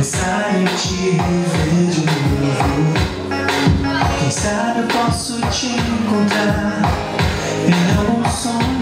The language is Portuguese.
pensar em te rever de novo. Quem sabe eu posso te encontrar em algum sonho.